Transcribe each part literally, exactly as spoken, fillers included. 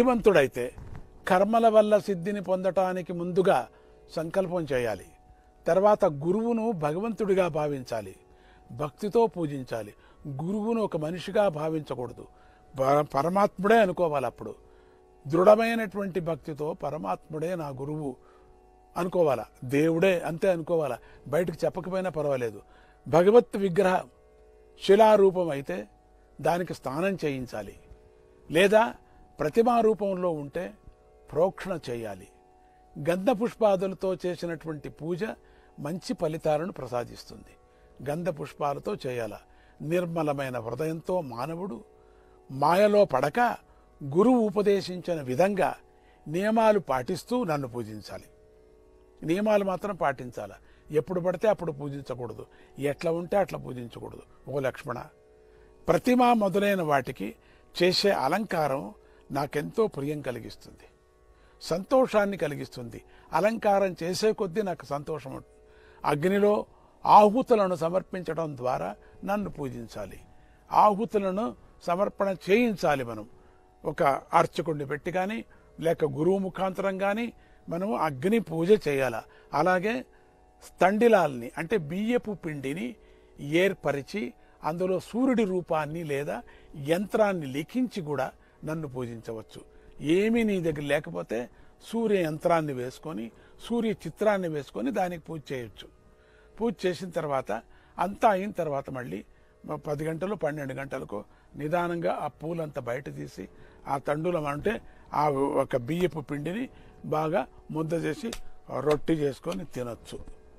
బుద్ధిమంతుడైతే కర్మల వల్ల సిద్ధిని పొందటానికి ముందుగా సంకల్పం చేయాలి. తర్వాత గురువును భగవంతుడిగా భావించాలి, భక్తితో పూజించాలి. గురువును ఒక మనిషిగా భావించకూడదు, పరమాత్ముడే అనుకోవాలి. అప్పుడు దృఢమైనటువంటి భక్తితో పరమాత్ముడే నా గురువు అనుకోవాలా, దేవుడే అంతే అనుకోవాలా, బయటకు చెప్పకపోయినా పర్వాలేదు. భగవత్ విగ్రహం శిలారూపం అయితే దానికి స్నానం చేయించాలి, లేదా ప్రతిమా రూపంలో ఉంటే ప్రోక్షణ చేయాలి. గంధ పుష్పాదులతో చేసినటువంటి పూజ మంచి ఫలితాలను ప్రసాదిస్తుంది. గంధ పుష్పాలతో చేయాల. నిర్మలమైన హృదయంతో మానవుడు మాయలో పడక గురువు ఉపదేశించిన విధంగా నియమాలు పాటిస్తూ నన్ను పూజించాలి. నియమాలు మాత్రం పాటించాలి. ఎప్పుడు పడితే అప్పుడు పూజించకూడదు, ఎట్లా ఉంటే అట్లా పూజించకూడదు. ఓ లక్ష్మణ, ప్రతిమ మొదలైన వాటికి చేసే అలంకారం నాకెంతో ప్రియం కలిగిస్తుంది, సంతోషాన్ని కలిగిస్తుంది. అలంకారం చేసే కొద్దీ నాకు సంతోషం ఉంటుంది. అగ్నిలో ఆహుతులను సమర్పించడం ద్వారా నన్ను పూజించాలి. ఆహుతులను సమర్పణ చేయించాలి. మనం ఒక అర్చకుడిని పెట్టి కానీ లేక గురువు ముఖాంతరం కానీ మనము అగ్ని పూజ చేయాలి. అలాగే స్థండిలాల్ని అంటే బియ్యపు పిండిని ఏర్పరిచి అందులో సూర్యుడి రూపాన్ని లేదా యంత్రాన్ని లిఖించి కూడా నన్ను పూజించవచ్చు. ఏమీ నీ దగ్గర లేకపోతే సూర్య యంత్రాన్ని వేసుకొని సూర్య చిత్రాన్ని వేసుకొని దానికి పూజ చేయొచ్చు. పూజ చేసిన తర్వాత అంతా అయిన తర్వాత మళ్ళీ పది గంటలు పన్నెండు గంటలకు నిదానంగా ఆ పూలంతా బయట తీసి ఆ తండులం అంటే ఆ ఒక బియ్యపు పిండిని బాగా ముద్ద చేసి రొట్టి చేసుకొని తినొచ్చు.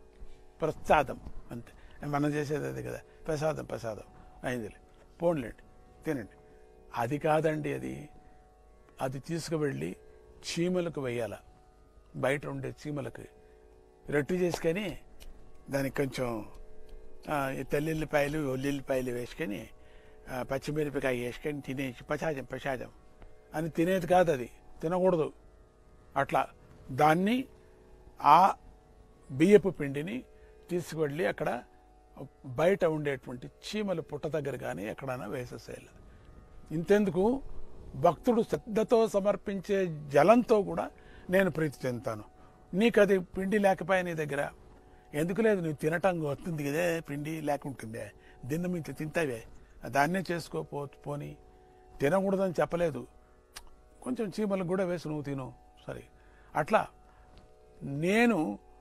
ప్రసాదం అంతే, మనం చేసేది అది కదా, ప్రసాదం ప్రసాదం అయిందిలే, పోన్లేండి తినండి. అది కాదండి, అది అది తీసుకువెళ్ళి చీమలకు వేయాల. బయట ఉండే చీమలకి రొట్టి చేసుకొని దానికి కొంచెం తెల్లుల్లిపాయలు ఒల్లుల్లిపాయలు వేసుకొని పచ్చిమిరపకాయ వేసుకొని తినేసి ప్రసాదం ప్రసాదం అని తినేది కాదు, అది తినకూడదు. అట్లా దాన్ని ఆ బియ్యపు పిండిని తీసుకువెళ్ళి అక్కడ బయట ఉండేటువంటి చీమల పుట్ట దగ్గర కానీ ఎక్కడైనా వేసేసేయాలి. ఇంతెందుకు, భక్తుడు శ్రద్ధతో సమర్పించే జలంతో కూడా నేను ప్రీతి చెందుతాను. నీకు అది పిండి లేకపోయా నీ దగ్గర, ఎందుకు లేదు, నువ్వు తినటం వస్తుంది కదే, పిండి లేకుంటుందే, దిన్న మించి తింటావే, దాన్నే చేసుకోపో పోని. తినకూడదని చెప్పలేదు, కొంచెం చీమలకు కూడా వేసి నువ్వు తిను సరే. అట్లా నేను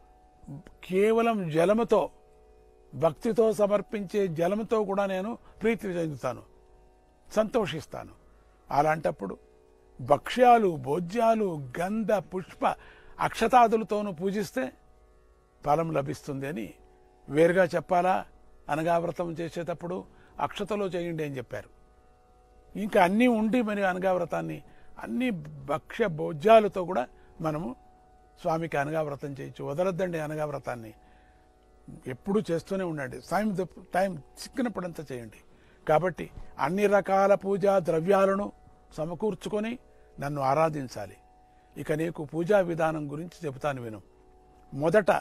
కేవలం జలముతో భక్తితో సమర్పించే జలముతో కూడా నేను ప్రీతి చెందుతాను, సంతోషిస్తాను. అలాంటప్పుడు భక్ష్యాలు భోజ్యాలు గంధ పుష్ప అక్షతాదులతోనూ పూజిస్తే ఫలం లభిస్తుంది అని వేరుగా చెప్పాలా? అనగావ్రతం చేసేటప్పుడు అక్షతలో చేయండి అని చెప్పారు. ఇంకా అన్నీ ఉండి మరి అనగావ్రతాన్ని అన్ని భక్ష్య భోజ్యాలతో కూడా మనము స్వామికి అనగావ్రతం చేయొచ్చు. వదలొద్దండి అనగావ్రతాన్ని, ఎప్పుడూ చేస్తూనే ఉండండి. టైం టైం చిక్కినప్పుడంతా చేయండి. కాబట్టి అన్ని రకాల పూజా ద్రవ్యాలను సమకూర్చుకొని నన్ను ఆరాధించాలి. ఇక నీకు పూజా విధానం గురించి చెబుతాను విను. మొదట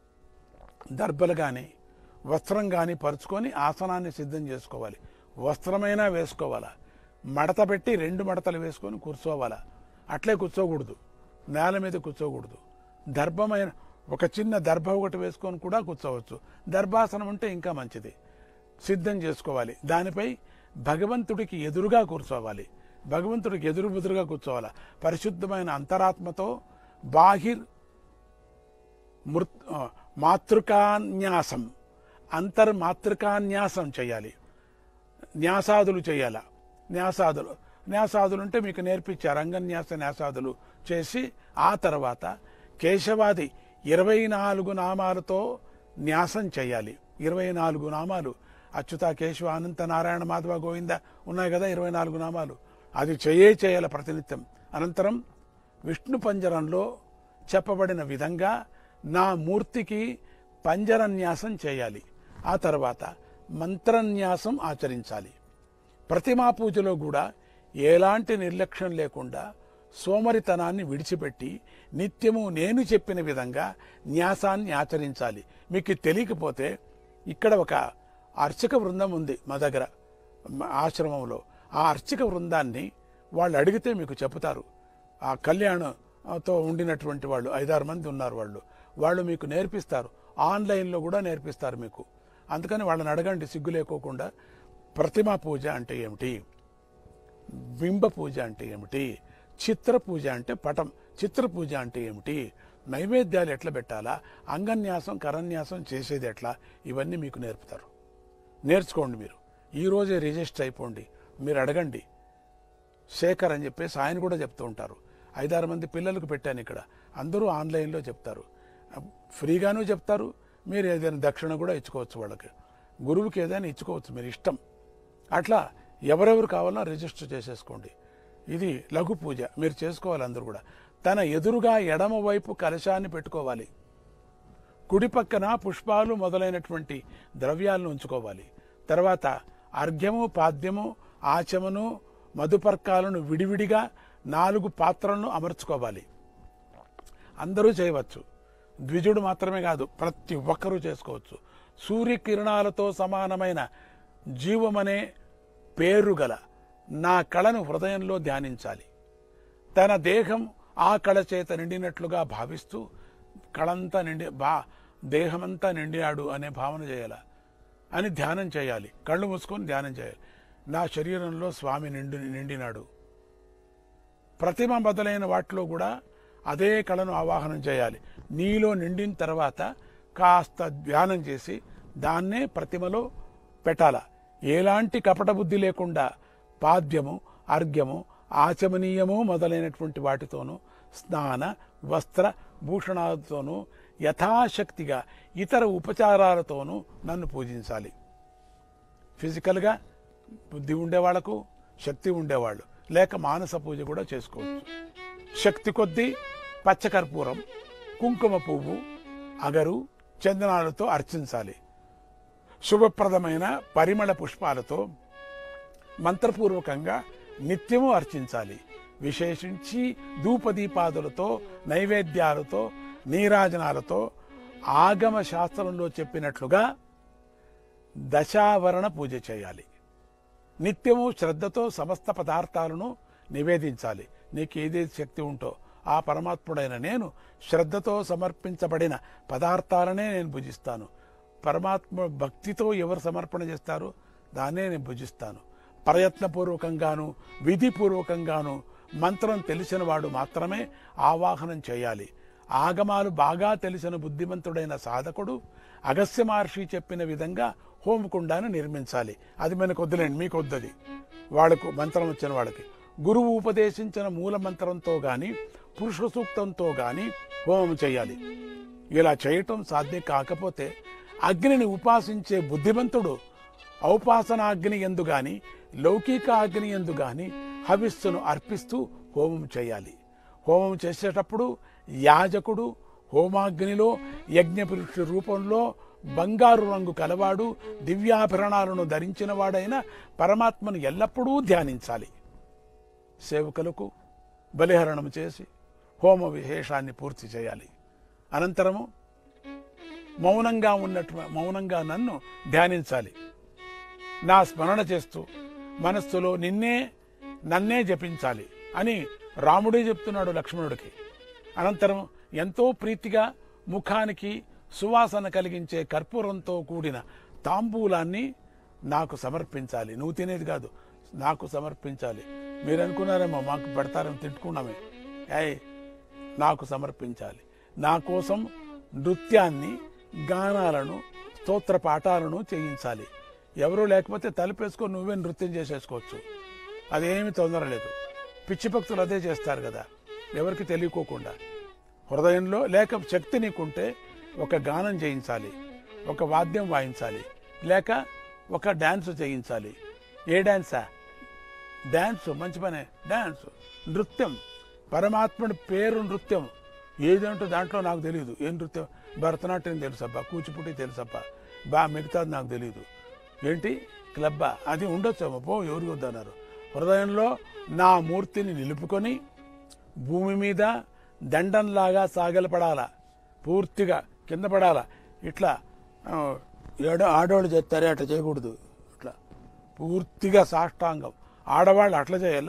దర్భలు కానీ వస్త్రం కానీ పరుచుకొని ఆసనాన్ని సిద్ధం చేసుకోవాలి. వస్త్రమైనా వేసుకోవాలా, మడత పెట్టి రెండు మడతలు వేసుకొని కూర్చోవాలా. అట్లే కూర్చోకూడదు, నేల మీద కూర్చోకూడదు. దర్భమైన ఒక చిన్న దర్భ ఒకటి వేసుకొని కూడా కూర్చోవచ్చు. దర్భాసనం ఉంటే ఇంకా మంచిది. సిద్ధం చేసుకోవాలి. దానిపై భగవంతుడికి ఎదురుగా కూర్చోవాలి. భగవంతుడికి ఎదురు బుదురుగా కూర్చోవాలి. పరిశుద్ధమైన అంతరాత్మతో బాహిర్ మృత్ మాతృకాన్యాసం అంతర్మాతృకాన్యాసం చేయాలి. న్యాసాదులు చేయాల. న్యాసాదులు న్యాసాదులు అంటే మీకు నేర్పించారు. అంగన్యాస న్యాసాదులు చేసి ఆ తర్వాత కేశవాది ఇరవై నాలుగు నామాలతో న్యాసం చేయాలి. ఇరవై నాలుగు నామాలు అచ్యుత కేశవ అనంత నారాయణ మాధవ గోవింద ఉన్నాయి కదా, ఇరవై నాలుగు నామాలు. అది చేయే చేయాలి ప్రతినిత్యం. అనంతరం విష్ణు పంజరంలో చెప్పబడిన విధంగా నా మూర్తికి పంజరన్యాసం చేయాలి. ఆ తర్వాత మంత్రన్యాసం ఆచరించాలి. ప్రతిమా పూజలో కూడా ఎలాంటి నిర్లక్ష్యం లేకుండా సోమరితనాన్ని విడిచిపెట్టి నిత్యము నేను చెప్పిన విధంగా న్యాసాన్ని ఆచరించాలి. మీకు తెలియకపోతే ఇక్కడ ఒక అర్చక బృందం ఉంది మా దగ్గర ఆశ్రమంలో. ఆ అర్చక బృందాన్ని వాళ్ళు అడిగితే మీకు చెబుతారు. ఆ కళ్యాణంతో ఉండినటువంటి వాళ్ళు ఐదారు మంది ఉన్నారు. వాళ్ళు వాళ్ళు మీకు నేర్పిస్తారు, ఆన్లైన్లో కూడా నేర్పిస్తారు మీకు. అందుకని వాళ్ళని అడగండి సిగ్గు లేకోకుండా. ప్రతిమా పూజ అంటే ఏమిటి, బింబ పూజ అంటే ఏమిటి, చిత్ర పూజ అంటే పటం, చిత్ర పూజ అంటే ఏమిటి, నైవేద్యాలు ఎట్లా పెట్టాలా, అంగన్యాసం కరన్యాసం చేసేది ఎట్లా, ఇవన్నీ మీకు నేర్పుతారు. నేర్చుకోండి. మీరు ఈరోజే రిజిస్టర్ అయిపోండి. మీరు అడగండి. శేఖర్ అని చెప్పేసి ఆయన కూడా చెప్తూ ఉంటారు. ఐదారు మంది పిల్లలకు పెట్టాను ఇక్కడ, అందరూ ఆన్లైన్లో చెప్తారు, ఫ్రీగానూ చెప్తారు. మీరు ఏదైనా దక్షిణ కూడా ఇచ్చుకోవచ్చు, వాళ్ళకి గురువుకి ఏదైనా ఇచ్చుకోవచ్చు, మీరు ఇష్టం. అట్లా ఎవరెవరు కావాలో రిజిస్టర్ చేసేసుకోండి. ఇది లఘు పూజ మీరు చేసుకోవాలి. అందరూ కూడా తన ఎదురుగా ఎడమ వైపు కలశాన్ని పెట్టుకోవాలి. కుడి పక్కన పుష్పాలు మొదలైనటువంటి ద్రవ్యాలను ఉంచుకోవాలి. తర్వాత అర్ఘ్యము, పాద్యము, ఆచమను, మధుపర్కాలను విడివిడిగా నాలుగు పాత్రలను అమర్చుకోవాలి. అందరూ చేయవచ్చు, ద్విజుడు మాత్రమే కాదు, ప్రతి ఒక్కరూ చేసుకోవచ్చు. సూర్యకిరణాలతో సమానమైన జీవమనే పేరు గల నా కళను హృదయంలో ధ్యానించాలి. తన దేహం ఆ కళ చేత నిండినట్లుగా భావిస్తూ కళంతా నిండి బా దేహమంతా నిండినాడు అనే భావన చేయాల అని ధ్యానం చేయాలి. కళ్ళు మూసుకొని ధ్యానం చేయాలి. నా శరీరంలో స్వామి నిండి నిండినాడు. ప్రతిమ మొదలైన వాటిలో కూడా అదే కళను ఆవాహనం చేయాలి. నీలో నిండిన తర్వాత కాస్త ధ్యానం చేసి దాన్నే ప్రతిమలో పెట్టాల. ఎలాంటి కపట బుద్ధి లేకుండా పాద్యము, అర్ఘ్యము, ఆచమనీయము మొదలైనటువంటి వాటితోనూ స్నాన వస్త్ర భూషణాలతోనూ యథాశక్తిగా ఇతర ఉపచారాలతోనూ నన్ను పూజించాలి. ఫిజికల్గా బుద్ధి ఉండేవాళ్లకు, శక్తి ఉండేవాళ్ళు లేక మానస పూజ కూడా చేసుకోవచ్చు. శక్తి కొద్దీ పచ్చకర్పూరం, కుంకుమ పువ్వు, అగరు, చందనాలతో అర్చించాలి. శుభప్రదమైన పరిమళ పుష్పాలతో మంత్రపూర్వకంగా నిత్యము అర్చించాలి. విశేషించి ధూపదీపాదులతో, నైవేద్యాలతో, నీరాజనాలతో ఆగమ శాస్త్రంలో చెప్పినట్లుగా దశావరణ పూజ చేయాలి. నిత్యము శ్రద్ధతో సమస్త పదార్థాలను నివేదించాలి. నీకు ఏదేది శక్తి ఉంటో ఆ పరమాత్ముడైన నేను శ్రద్ధతో సమర్పించబడిన పదార్థాలనే నేను భుజిస్తాను. పరమాత్మ భక్తితో ఎవరు సమర్పణ చేస్తారో దాన్నే నేను భుజిస్తాను. ప్రయత్నపూర్వకంగాను విధిపూర్వకంగాను మంత్రం తెలిసిన వాడు మాత్రమే ఆవాహనం చేయాలి. ఆగమాలు బాగా తెలిసిన బుద్ధిమంతుడైన సాధకుడు అగస్త్య మహర్షి చెప్పిన విధంగా హోమకుండాన్ని నిర్మించాలి. అది మనకు వద్దులేండి, మీకు వద్దది. వాళ్లకు మంత్రం వచ్చిన వాళ్ళకి గురువు ఉపదేశించిన మూల మంత్రంతో గాని పురుష సూక్తంతో గాని హోమం చేయాలి. ఇలా చేయటం సాధ్యం కాకపోతే అగ్నిని ఉపాసించే బుద్ధిమంతుడు ఔపాసనాగ్ని ఎందు గాని లౌకిక అగ్ని ఎందు గాని హవిస్సును అర్పిస్తూ హోమం చేయాలి. హోమం చేసేటప్పుడు యాజకుడు హోమాగ్నిలో యజ్ఞపురుషుడి రూపంలో బంగారు రంగు కలవాడు, దివ్యాభరణాలను ధరించిన వాడైన పరమాత్మను ఎల్లప్పుడూ ధ్యానించాలి. సేవకులకు బలిహరణం చేసి హోమ విశేషాన్ని పూర్తి చేయాలి. అనంతరము మౌనంగా ఉన్నట్టు మౌనంగా నన్ను ధ్యానించాలి. నా స్మరణ చేస్తూ మనస్సులో నిన్నే నన్నే జపించాలి అని రాముడే చెప్తున్నాడు లక్ష్మణుడికి. అనంతరం ఎంతో ప్రీతిగా ముఖానికి సువాసన కలిగించే కర్పూరంతో కూడిన తాంబూలాన్ని నాకు సమర్పించాలి. నువ్వు తినేది కాదు, నాకు సమర్పించాలి. మీరు అనుకున్నారేమో మాకు పెడతారేమో, తిట్టుకున్నామే. అయ్ నాకు సమర్పించాలి. నా కోసం నృత్యాన్ని, గానాలను, స్తోత్ర పాఠాలను చేయించాలి. ఎవరూ లేకపోతే తలుపేసుకొని నువ్వే నృత్యం చేసేసుకోవచ్చు, అదేమి తొందర లేదు. పిచ్చి భక్తులు అదే చేస్తారు కదా, ఎవరికి తెలియకోకుండా. హృదయంలో లేక శక్తి నీకుంటే ఒక గానం చేయించాలి, ఒక వాద్యం వాయించాలి, లేక ఒక డ్యాన్స్ చేయించాలి. ఏ డ్యాన్సా? డ్యాన్స్ మంచి పనే. డ్యాన్స్, నృత్యం, పరమాత్ముడి పేరు నృత్యం. ఏదంటో దాంట్లో నాకు తెలియదు. ఏం నృత్యం? భరతనాట్యం తెలుసబ్బా, కూచిపూటి తెలుసబ్బా, బా మిగతాది నాకు తెలియదు. ఏంటి క్లబ్బా? అది ఉండొచ్చామో, పో ఎవరికి వద్దన్నారు. హృదయంలో నా మూర్తిని నిలుపుకొని భూమి మీద దండంలాగా సాగలపడాలా, పూర్తిగా కింద పడాలా. ఇట్లా ఏడో ఆడవాళ్ళు చేస్తారే అట్లా చేయకూడదు. ఇట్లా పూర్తిగా సాష్టాంగం. ఆడవాళ్ళు అట్లా చేయాలా,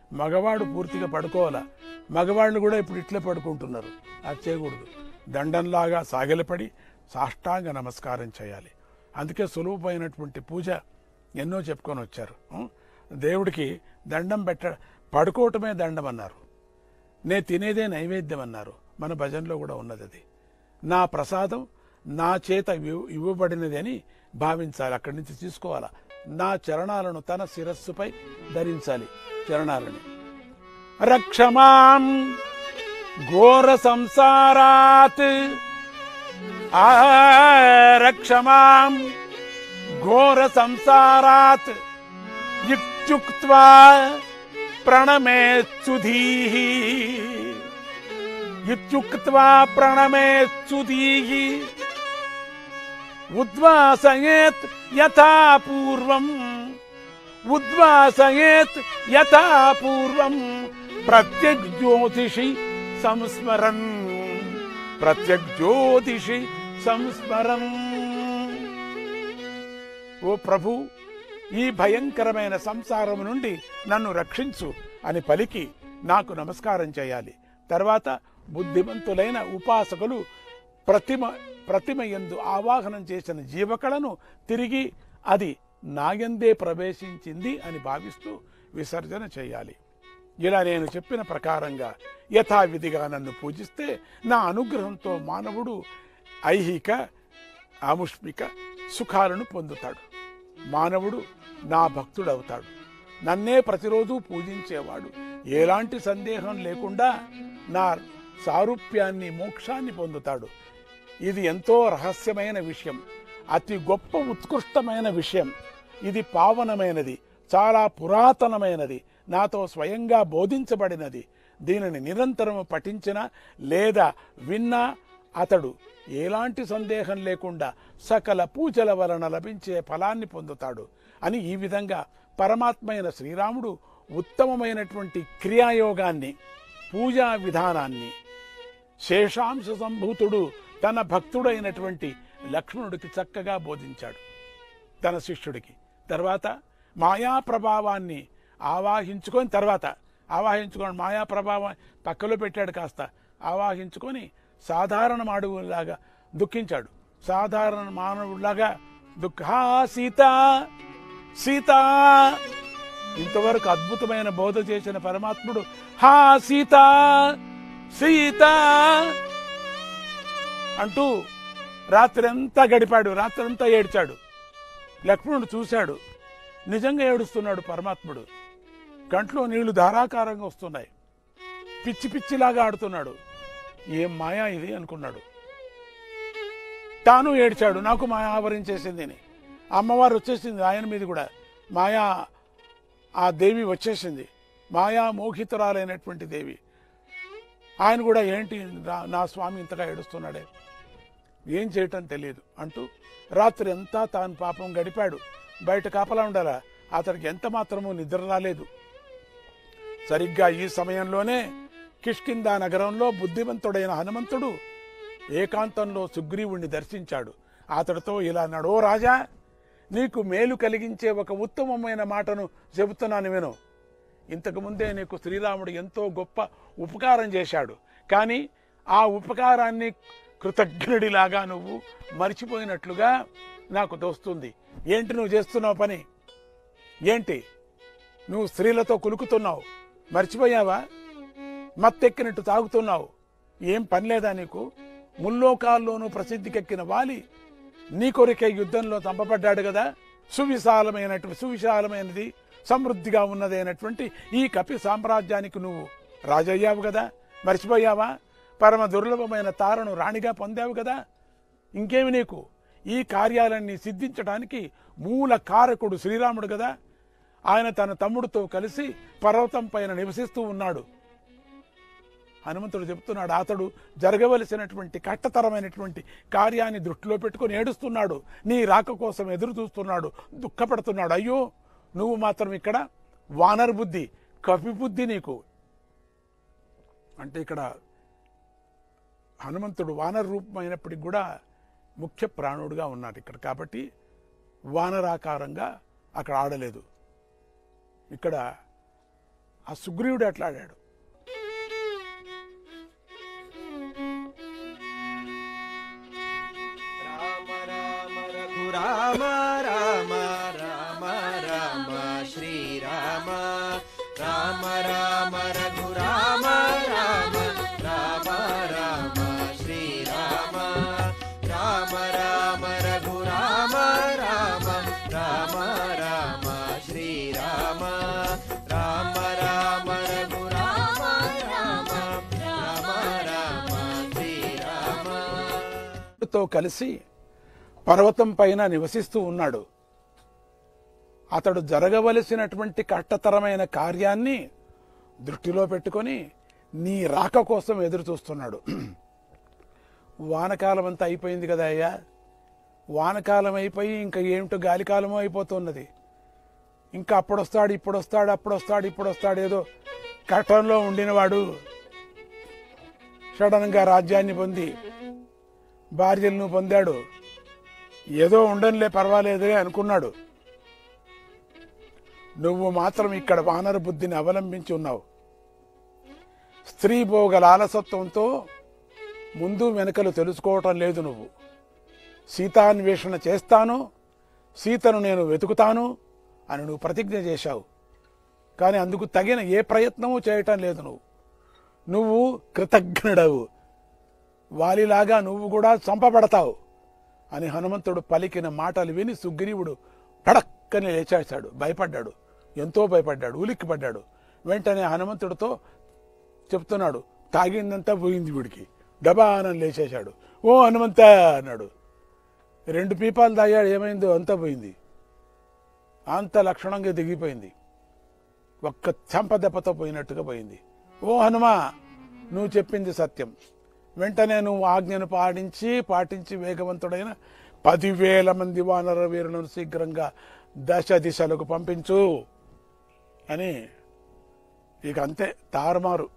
మగవాడు పూర్తిగా పడుకోవాలా. మగవాళ్ళు కూడా ఇప్పుడు ఇట్లే పడుకుంటున్నారు. అది చేయకూడదు. దండంలాగా సాగిలపడి సాష్టాంగ నమస్కారం చేయాలి. అందుకే సులువుపోయినటువంటి పూజ ఎన్నో చెప్పుకొని వచ్చారు. దేవుడికి దండం పెట్ట పడుకోవటమే దండం అన్నారు. నే తినేదే నైవేద్యం అన్నారు. మన భజనలో కూడా ఉన్నది అది. నా ప్రసాదం నా చేత ఇవ్వబడినది అని భావించాలి. అక్కడి నుంచి తీసుకోవాలా. నా చరణాలను తన శిరస్సుపై ధరించాలి. చరణాలని రక్షమాం ఘోర సంసారాత్ ఆ రక్షమాం ఘోర సంసారాత్ ఇత్యుక్త్వా ప్రణమేత్సుధీః ఇత్యుక్త్వా ప్రణమేత్సుధీః ఉద్వాసయేత్ యథా పూర్వం ఉద్వాసయేత్ యథా పూర్వం ప్రత్యక్ జ్యోతిషి సంస్మరన్ ప్రత్యక్ జ్యోతిషి సంస్మరన్. ఓ ప్రభు, ఈ భయంకరమైన సంసారం నుండి నన్ను రక్షించు అని పలికి నాకు నమస్కారం చేయాలి. తర్వాత బుద్ధిమంతులైన ఉపాసకులు ప్రతిమ ప్రతిమ యందు ఆవాహనం చేసిన జీవకళను తిరిగి అది నాయందే ప్రవేశించింది అని భావిస్తూ విసర్జన చేయాలి. ఇలా నేను చెప్పిన ప్రకారంగా యథావిధిగా నన్ను పూజిస్తే నా అనుగ్రహంతో మానవుడు ఐహిక ఆముష్మిక సుఖాలను పొందుతాడు. మానవుడు నా భక్తుడవుతాడు. నన్నే ప్రతిరోజు పూజించేవాడు ఎలాంటి సందేహం లేకుండా నా సారూప్యాన్ని మోక్షాన్ని పొందుతాడు. ఇది ఎంతో రహస్యమైన విషయం, అతి గొప్ప ఉత్కృష్టమైన విషయం. ఇది పావనమైనది, చాలా పురాతనమైనది, నాతో స్వయంగా బోధించబడినది. దీనిని నిరంతరం పఠించినా లేదా విన్నా అతడు ఎలాంటి సందేహం లేకుండా సకల పూజల వలన లభించే ఫలాన్ని పొందుతాడు అని ఈ విధంగా పరమాత్మైన శ్రీరాముడు ఉత్తమమైనటువంటి క్రియాయోగాన్ని, పూజా విధానాన్ని శేషాంశ సంభూతుడు తన భక్తుడైనటువంటి లక్ష్మణుడికి చక్కగా బోధించాడు తన శిష్యుడికి. తర్వాత మాయా ప్రభావాన్ని ఆవాహించుకొని తర్వాత ఆవాహించుకొని మాయా ప్రభావం పక్కలో పెట్టాడు. కాస్త ఆవాహించుకొని సాధారణ మానవులాగా దుఃఖించాడు. సాధారణ మానవులాగా దుఃఖ సీత సీత ఇంతవరకు అద్భుతమైన బోధ చేసిన పరమాత్ముడు హా సీత సీత అంటూ రాత్రంతా గడిపాడు. రాత్రంతా ఏడ్చాడు. లక్ష్మణుడు చూశాడు, నిజంగా ఏడుస్తున్నాడు పరమాత్ముడు. కంట్లో నీళ్లు ధారాకారంగా వస్తున్నాయి. పిచ్చి పిచ్చిలాగా ఆడుతున్నాడు. ఏం మాయా ఇది అనుకున్నాడు. తాను ఏడ్చాడు, నాకు మాయా ఆవరించేసింది అని. అమ్మవారు వచ్చేసింది ఆయన మీద కూడా. మాయా ఆ దేవి వచ్చేసింది, మాయా మోహితురాలైనటువంటి దేవి. ఆయన కూడా ఏంటి నా స్వామి ఇంతగా ఏడుస్తున్నాడే, ఏం చేయటం తెలియదు అంటూ రాత్రి అంతా తాను పాపం గడిపాడు. బయట కాపలా ఉండాలా, అతనికి ఎంత మాత్రమూ నిద్ర రాలేదు. సరిగ్గా ఈ సమయంలోనే కిష్కిందా నగరంలో బుద్ధిమంతుడైన హనుమంతుడు ఏకాంతంలో సుగ్రీవుణ్ణి దర్శించాడు. అతడితో ఇలా అన్నాడు, ఓ రాజా, నీకు మేలు కలిగించే ఒక ఉత్తమమైన మాటను చెబుతున్నాను విను. ఇంతకుముందే నీకు శ్రీరాముడు ఎంతో గొప్ప ఉపకారం చేశాడు, కానీ ఆ ఉపకారాన్ని కృతజ్ఞుడిలాగా నువ్వు మర్చిపోయినట్లుగా నాకు తోస్తుంది. ఏంటి నువ్వు చేస్తున్నావు పని? ఏంటి నువ్వు స్త్రీలతో కులుకుతున్నావు? మర్చిపోయావా? మత్తెక్కినట్టు తాగుతున్నావు. ఏం పని లేదా నీకు? ముల్లోకాల్లోనూ ప్రసిద్ధికెక్కిన వాలి నీ కొరికే యుద్ధంలో చంపబడ్డాడు కదా. సువిశాలమైనటువంటి సువిశాలమైనది సమృద్ధిగా ఉన్నదైనటువంటి ఈ కపి సామ్రాజ్యానికి నువ్వు రాజయ్యావు కదా. మర్చిపోయావా? పరమ దుర్లభమైన తారను రాణిగా పొందావు కదా. ఇంకేమి నీకు? ఈ కార్యాలన్నీ సిద్ధించడానికి మూల కారకుడు శ్రీరాముడు కదా. ఆయన తన తమ్ముడితో కలిసి పర్వతం పైన నివసిస్తూ ఉన్నాడు. హనుమంతుడు చెప్తున్నాడు, అతడు జరగవలసినటువంటి కష్టతరమైనటువంటి కార్యాన్ని దృష్టిలో పెట్టుకుని ఏడుస్తున్నాడు. నీ రాక కోసం ఎదురు చూస్తున్నాడు, దుఃఖపడుతున్నాడు. అయ్యో, నువ్వు మాత్రం ఇక్కడ వానర్ బుద్ధి, కపి బుద్ధి నీకు. అంటే ఇక్కడ హనుమంతుడు వానర రూపమైనప్పటికి కూడా ముఖ్య ప్రాణుడుగా ఉన్నాడు ఇక్కడ. కాబట్టి వానరాకారంగా అక్కడ ఆడలేదు. ఇక్కడ ఆ సుగ్రీవుడు ఎట్లా ఆడాడు. రామ రామ రామ రామ శ్రీరామ రామ రామ రఘు రామ రామ రామ రామ శ్రీరామ రామ రామ రఘు రామ రామ రామ రామ శ్రీరామ రామ రామ రఘు రామ రామ రామ రామ శ్రీరామ తో కలిసి పర్వతం పైన నివసిస్తూ ఉన్నాడు. అతడు జరగవలసినటువంటి కష్టతరమైన కార్యాన్ని దృష్టిలో పెట్టుకొని నీ రాక కోసం ఎదురు చూస్తున్నాడు. వానకాలం అంతా అయిపోయింది కదా అయ్యా, వానకాలం అయిపోయి ఇంకా ఏమిటో గాలికాలమో అయిపోతున్నది. ఇంకా అప్పుడొస్తాడు ఇప్పుడొస్తాడు అప్పుడొస్తాడు ఇప్పుడొస్తాడు ఏదో కష్టంలో ఉండినవాడు సడన్గా రాజ్యాన్ని పొంది భార్యలను పొందాడు. ఏదో ఉండనులే పర్వాలేదులే అనుకున్నాడు. నువ్వు మాత్రం ఇక్కడ వానర బుద్ధిని అవలంబించి ఉన్నావు. స్త్రీ భోగ లాలసత్వంతో ముందు వెనుకలు తెలుసుకోవటం లేదు. నువ్వు సీతాన్వేషణ చేస్తాను, సీతను నేను వెతుకుతాను అని నువ్వు ప్రతిజ్ఞ చేశావు. కానీ అందుకు తగిన ఏ ప్రయత్నమూ చేయటం లేదు. నువ్వు నువ్వు కృతజ్ఞుడవు, వాలిలాగా నువ్వు కూడా చంపబడతావు అని హనుమంతుడు పలికిన మాటలు విని సుగ్రీవుడు పడక్కని లేచేశాడు. భయపడ్డాడు, ఎంతో భయపడ్డాడు, ఉలిక్కిపడ్డాడు. వెంటనే హనుమంతుడితో చెప్తున్నాడు, తాగిందంతా పోయింది వీడికి. డబానం లేచేశాడు. ఓ హనుమంత అన్నాడు. రెండు పీపాలు తాగాడు, ఏమైందో అంతా పోయింది. అంత లక్షణంగా దిగిపోయింది. ఒక్క చెంప దెబ్బతో పోయినట్టుగా పోయింది. ఓ హనుమా, నువ్వు చెప్పింది సత్యం. వెంటనే నువ్వు ఆజ్ఞను పాటించి పాటించి వేగవంతుడైన పదివేల మంది వానర వీరులను శీఘ్రంగా దశ దిశలకు పంపించు అని. ఇక అంతే తారుమారు.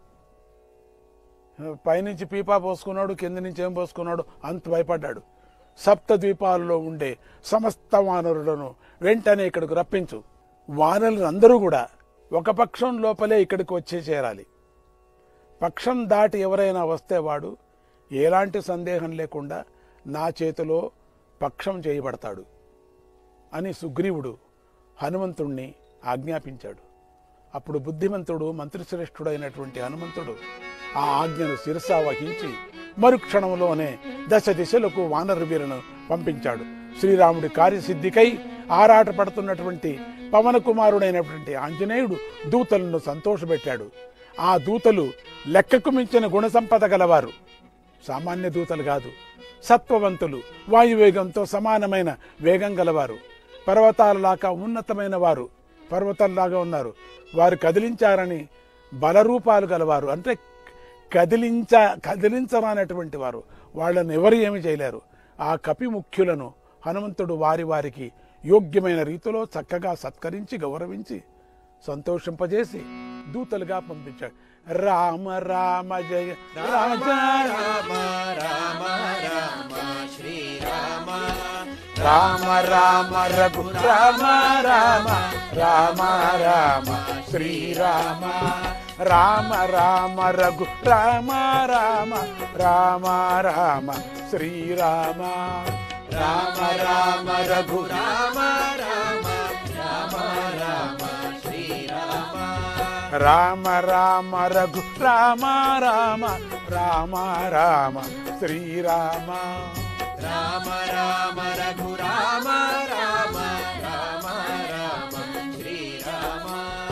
పైనుంచి పీపా పోసుకున్నాడు, కింద నుంచి ఏం పోసుకున్నాడు, అంత భయపడ్డాడు. సప్త ద్వీపాలలో ఉండే సమస్త వానరులను వెంటనే ఇక్కడికి రప్పించు. వానరులు అందరూ కూడా ఒక పక్షం లోపలే ఇక్కడికి వచ్చే చేరాలి. పక్షం దాటి ఎవరైనా వస్తే వాడు ఎలాంటి సందేహం లేకుండా నా చేతిలో పక్షం చేయబడతాడు అని సుగ్రీవుడు హనుమంతుణ్ణి ఆజ్ఞాపించాడు. అప్పుడు బుద్ధిమంతుడు మంత్రిశ్రేష్ఠుడైనటువంటి హనుమంతుడు ఆ ఆజ్ఞను శిరసా వహించి మరుక్షణంలోనే దశ దిశలకు వానర వీరులను పంపించాడు. శ్రీరాముడి కార్యసిద్ధికై ఆరాట పడుతున్నటువంటి పవన కుమారుడైనటువంటి ఆంజనేయుడు దూతలను సంతోషపెట్టాడు. ఆ దూతలు లెక్కకు మించిన గుణసంపద గలవారు, సామాన్య దూతలు కాదు, సత్వవంతులు, వాయువేగంతో సమానమైన వేగం గలవారు, పర్వతాలలాగా ఉన్నతమైన వారు, పర్వతాల్లాగా ఉన్నారు. వారు కదిలించారని బలరూపాలు గలవారు, అంటే కదిలించ కదిలించరానటువంటి వారు, వాళ్ళని ఎవరు ఏమి చేయలేరు. ఆ కపి ముఖ్యులను హనుమంతుడు వారి వారికి యోగ్యమైన రీతిలో చక్కగా సత్కరించి గౌరవించి సంతోషింపజేసి దూతలుగా పంపించాడు. రామ రామ జయ రామ రామ రామ రామ శ్రీరామ రామ రామ రఘు రామ రామ రామ రామ శ్రీరామ రామ రామ రఘు రామ రామ రామ రామ శ్రీరామ రామ రామ రఘు రామ రామ రామ రామ శ్రీరామ రామ రామ రఘు రామ రామ రామ రామ శ్రీరామ రామ రామ రఘు రామ రామ రామ రామ శ్రీరామ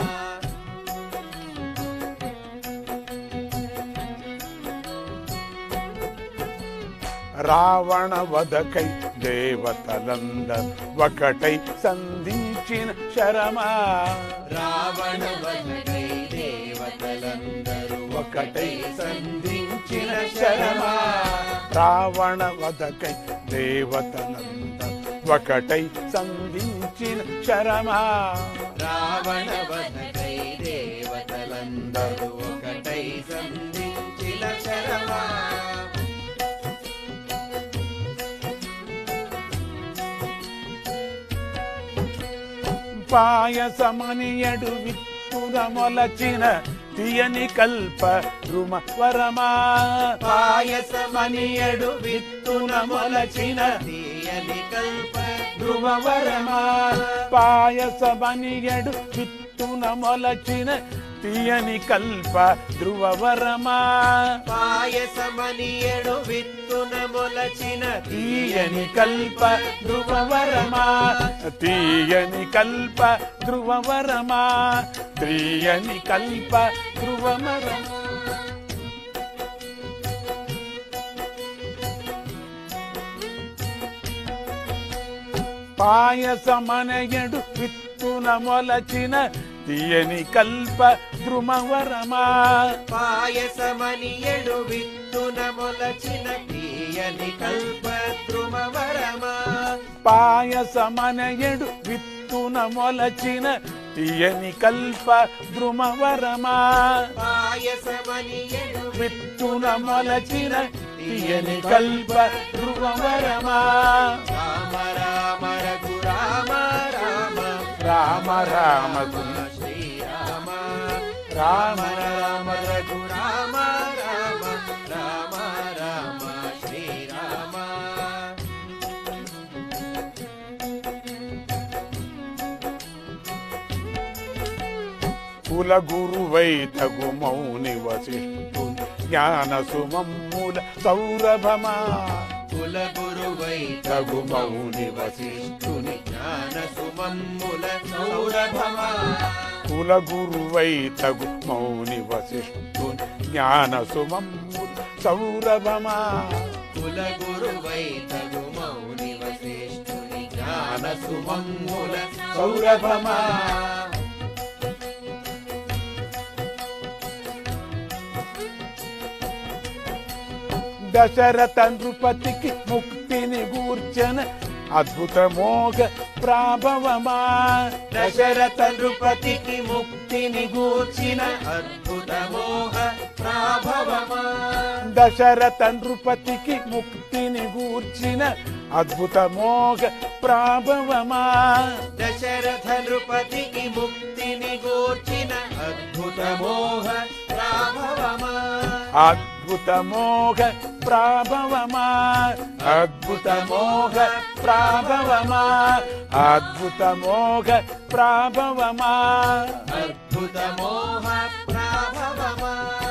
రావణ వదకై దేవతలందరూ ఒకటై సంధించిన శరమా. రావణ వదకై దేవతలందరూ ఒకటై సంధించిన శరమా. రావణ వదకై దేవతలందరూ ఒకటై సంధించిన శరమా. రావణ వదకై దేవతలందరూ ఒకటై సంధించిన శరమా. పాయసమనియడు విప్పు విత్తున మొలచిన తీయని కల్ప ద్రుమ వరమా పాయసమనియడు విత్తున మొలచిన తీయని కల్ప ధ్రువ వరమా పాయసమనియడు విత్తున మొలచిన తీయని కల్ప ధ్రువ వరమా పాయసమనియడు విత్తున మొలచిన తీయని కల్ప ధ్రువ వరమా తీయని కల్ప ధ్రువ వరమా తీయని కల్ప ధ్రువ వరమా పాయసమనయడు విత్తున మొలచిన తీయని కల్ప ధ్రుమవరమా పాయసమనియడు విత్తున మొలచిన తీయని కల్ప ధ్రుమవరమా పాయసమనయడు విత్తున మొలచిన తీయని కల్ప ధ్రుమవరమా పాయసమనియడు విత్తున మొలచిన తీయని కల్ప ధ్రువవరమా రామ రామ రఘురామ రామ రామ రామ శ్రీరామ రామ రామ రఘురామ రామ రామ రామ శ్రీరామ కుల గురువై తగు మౌని వశిష్ఠు జ్ఞాన సుమమ్ముల సౌరభమా కుల గురువై తగు మౌని మౌని వశిష్ఠుని జ్ఞాన సుమమ్ముల సౌరభమా కుల గురువై తగు మౌని వశిష్ఠు జ్ఞాన సుమమ్ముల సౌరభమా కుల గురువై తగు మౌని వశిష్ఠుని జ్ఞాన సుమమ్ముల సౌరభమా దశరథ నృపతికి ముక్తిని గూర్చన అద్భుత మోగ ప్రాభవమా దశరథ నృపతికి ముక్తిని గూర్చిన అద్భుత మోహ ప్రాభవమా దశరథ నృపతికి ముక్తిని గూర్చిన అద్భుత మోగ ప్రాభవమా దశరథ నృపతికి ముక్తిని గూర్చిన అద్భుత మోహ ప్రాభవమా అద్భుత మోగ ప్రాభవమా అద్భుత మోగ ప్రాభవమా అద్భుత మోగ ప్రాభవమా అద్భుత మోహ ప్రాభవమా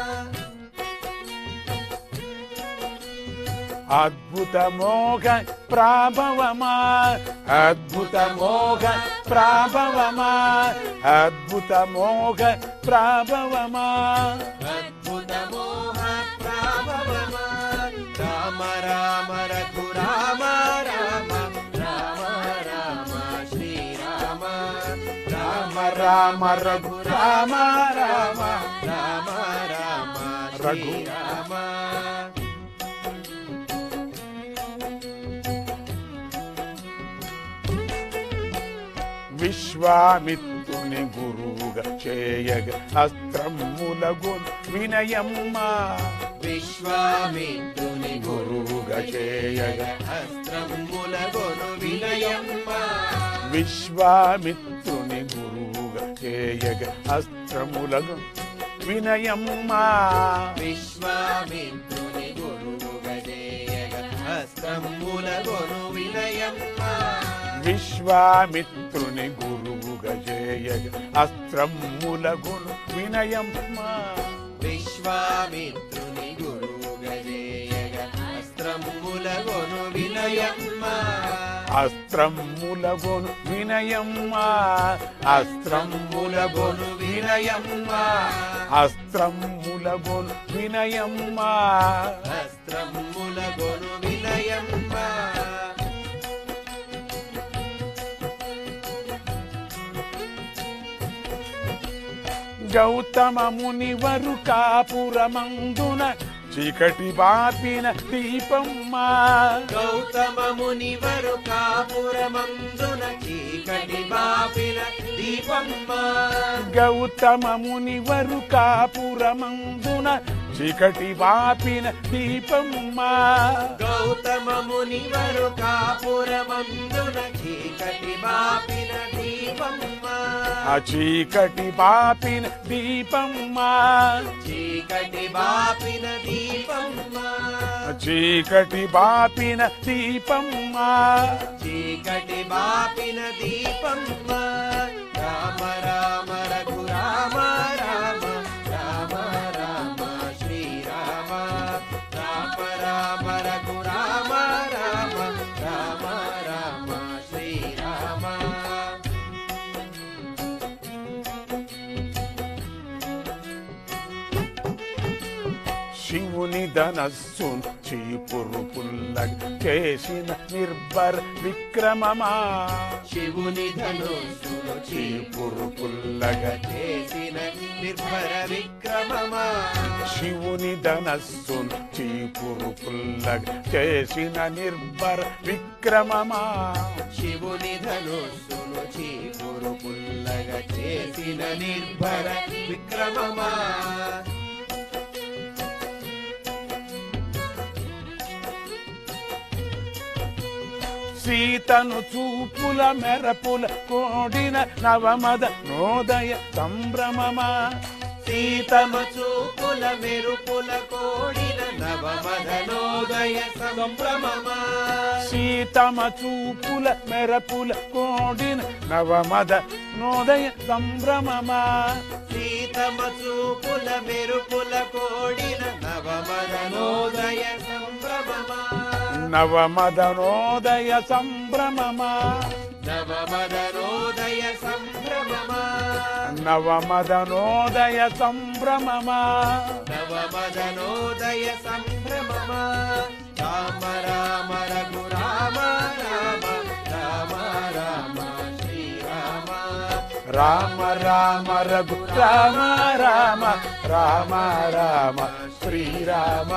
అద్భుత మోగ ప్రాభవమా అద్భుత మోగ ప్రాభవమా అద్భుత మోగ ప్రాభవమా అద్భుత మోహ ప్రాభవమా రామ రామ రఘురామ రామ రామ రామ శ్రీరామ రామ రామ రఘు రామ రామ రామ రామ రఘు శ్రీరామ విశ్వామిత్రుని గురువుగా చేయగ అస్త్రములగు వినయమ్మ విశ్వామిత్రుని గురువుగా చేయగ అస్త్రములగొను వినయమ్మ విశ్వామిత్రుని గురువుగా చేయగ అస్త్రములగు వినయమ్మ విశ్వామిత్రుని గురువుగా చేయగ అస్త్రములగొను వినయమ్మ విశ్వామిత్రుని గురువుగా చేయగ అస్త్రములగును వినయమ్మ విశ్వామిత్రుని గురువుగా చేయగ అస్త్రములగొను వినయమ్మ అస్త్రములగును వినయమ్మ అస్త్రములగును వినయమ్మ అస్త్రములగును వినయమ్మ అస్త్రములగొను వినయమ్మ గౌతమ మునివరు కాపురమందున చీకటి బాపిన దీపమ్మ గౌతమ మునివరు కాపురమందున చీకటి బాపిన దీపమ్మ గౌతమ మునివరు కాపురమందున చీకటి బాపిన దీపమ్మ గౌతమ మునివరు కాపురమందున చీకటి బాపిన దీపమ్మ ఆ చీకటి బాపిన దీపమ్మ చీకటి బాపిన దీపమ్మ చీకటి బాపిన దీపమ్మ చీకటి బాపిన దీపమ్మ రామ రామ రఘు రామ రామ రామ రామ శ్రీరామ రామ రామ రఘు రామ రామ రామ రామ శ్రీరామ శివుని ధనస్సు చీపురు పుల్లగ చేసిన నిర్భర విక్రమమా శివుని ధనుస్సును చీపురు పుల్లగ చేసిన నిర్భర విక్రమమా శివుని ధనస్సు చీపురు పుల్లగ చేసిన నిర్భర విక్రమమా శివుని ధనుస్సును చీపురు పుల్లగ చేసిన నిర్భర విక్రమమా సీతను చూపుల మెరపుల కోడిన నవమద నోదయ సంభ్రమమా సీతమ చూపుల మెరుపుల కోడిన నవమదనోదయ సంభ్రమమా సీతమ చూపుల మెరపుల కోడిన నవమద నోదయ సంభ్రమమా సీతమ చూపుల మెరుపుల కోడిన నవమదనోదయ సంభ్రమమా నవమదనోదయ సంభ్రమమా నవమదనోదయ సంభ్రమమా నవమదనోదయ సంభ్రమమా నవమదనోదయ సంభ్రమమా రామ రామ రఘు రామ రామ రామ రామ శ్రీరామ రామ రామ రఘు రామ రామ రామ రామ శ్రీరామ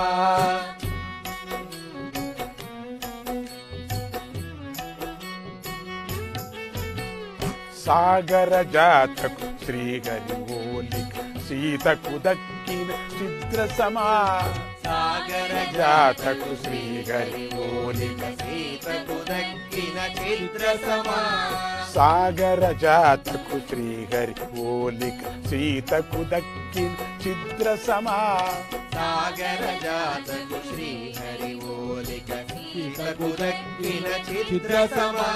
సాగర జాతకు శ్రీహరి ఓలిక సీతకు దక్కిన చిత్ర సమా సాగర జాతకు శ్రీహరి ఓలిక సీతకు దక్కిన చిత్ర సమా సాగర జాతకు శ్రీహరి ఓలిక సీతకు దక్కిన చిత్ర సమా సాగర జాతకు శ్రీహరి ఓలిక సీతకు దక్కిన చిత్ర సమా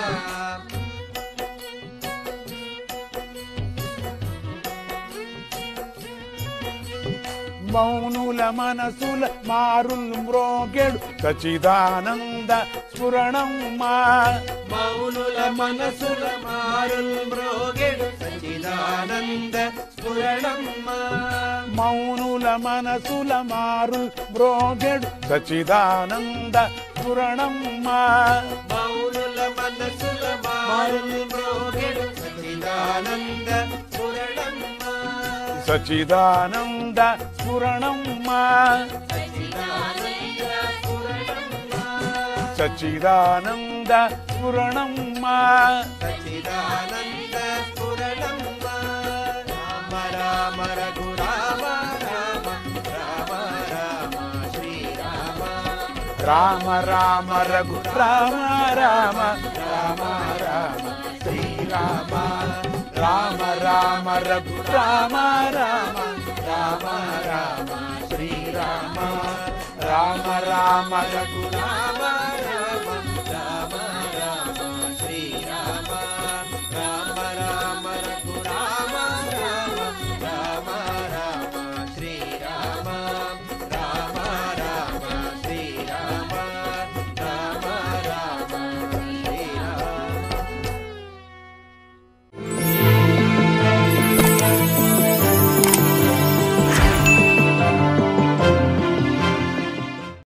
మౌనుల మనసుల మారుల్ మ్రోగెడు సచిదానంద స్ఫురణమ్మా మౌనుల మనసుల మారుల్ మ్రోగెడు సచిదానంద స్ఫురణమ్మా మౌనుల మనసుల మారుల్ మ్రోగెడు సచిదానంద స్ఫురణమ్మా మౌనుల మనసుల మారుల్ మ్రోగెడు సచిదానంద స్ఫురణమ్మా సచిదానంద స్ఫురణమ్మా సచిదానంద స్ఫురణమ్మా సచిదానంద స్ఫురణమ్మా సచిదానంద స్ఫురణమ్మా రామ రామ రఘు రామ రామ రామ రామ శ్రీరామ రామ రామ రఘు రామ రామ రామ రామ శ్రీరామ రామ రామ రఘు రామ రామ రామ రామ శ్రీరామ రామ రామ రఘు రామ